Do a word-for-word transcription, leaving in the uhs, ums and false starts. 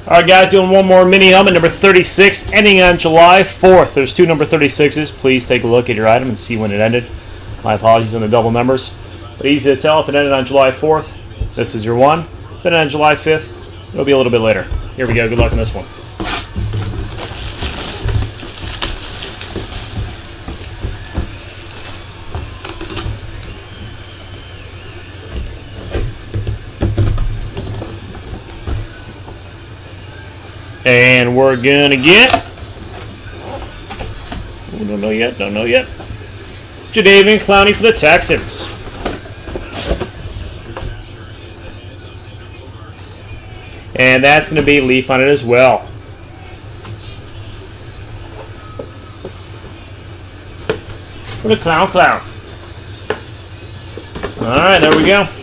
All right, guys, doing one more mini helmet, number thirty-six, ending on July fourth. There's two number thirty-sixes. Please take a look at your item and see when it ended. My apologies on the double numbers. But easy to tell if it ended on July fourth. This is your one. If it ended on July fifth, it'll be a little bit later. Here we go. Good luck on this one. And we're gonna get, ooh, don't know yet, don't know yet, Jadeveon Clowney for the Texans. And that's gonna be Leaf on it as well. For the Clown Clown. Alright, there we go.